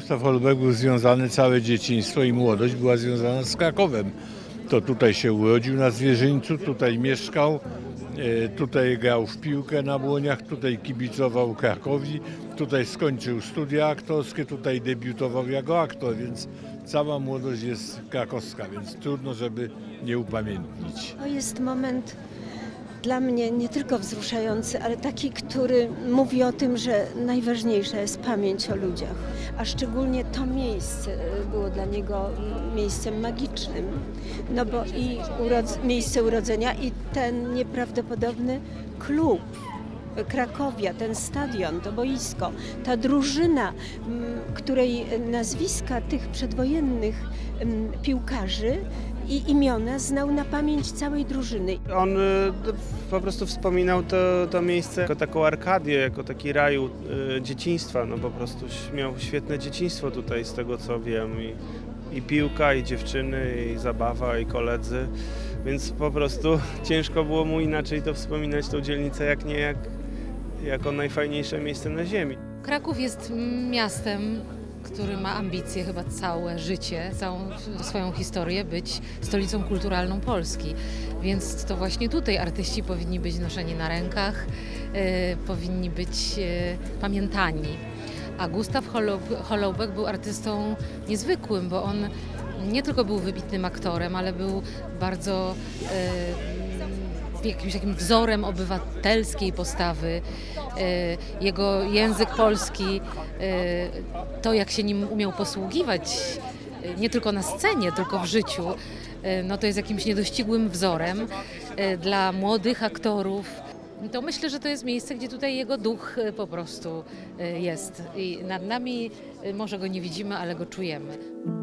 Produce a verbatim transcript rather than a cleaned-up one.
Gustaw Holubek był związany, całe dzieciństwo i młodość była związana z Krakowem. To tutaj się urodził na Zwierzyńcu, tutaj mieszkał, tutaj grał w piłkę na Błoniach, tutaj kibicował Krakowi, tutaj skończył studia aktorskie, tutaj debiutował jako aktor, więc cała młodość jest krakowska, więc trudno, żeby nie upamiętnić. To jest moment dla mnie nie tylko wzruszający, ale taki, który mówi o tym, że najważniejsza jest pamięć o ludziach. A szczególnie to miejsce było dla niego miejscem magicznym. No bo i urodz- miejsce urodzenia i ten nieprawdopodobny klub Krakowia, ten stadion, to boisko, ta drużyna, której nazwiska tych przedwojennych piłkarzy i imiona znał na pamięć całej drużyny. On y, po prostu wspominał to, to miejsce jako taką arkadię, jako taki raju y, dzieciństwa. No po prostu miał świetne dzieciństwo tutaj, z tego co wiem. I, i piłka, i dziewczyny, i zabawa, i koledzy. Więc po prostu ciężko było mu inaczej to wspominać, tą dzielnicę, jak nie jak, jako najfajniejsze miejsce na ziemi. Kraków jest miastem, który ma ambicje chyba całe życie, całą swoją historię być stolicą kulturalną Polski. Więc to właśnie tutaj artyści powinni być noszeni na rękach, y, powinni być y, pamiętani. A Gustaw Holubek był artystą niezwykłym, bo on nie tylko był wybitnym aktorem, ale był bardzo y, jakimś takim wzorem obywatelskiej postawy. Jego język polski, to jak się nim umiał posługiwać, nie tylko na scenie, tylko w życiu, no to jest jakimś niedościgłym wzorem dla młodych aktorów. To myślę, że to jest miejsce, gdzie tutaj jego duch po prostu jest. I nad nami może go nie widzimy, ale go czujemy.